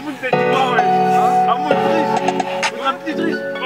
Amun, c'est du bois, ouais. Amun, triste. On a un petit triste.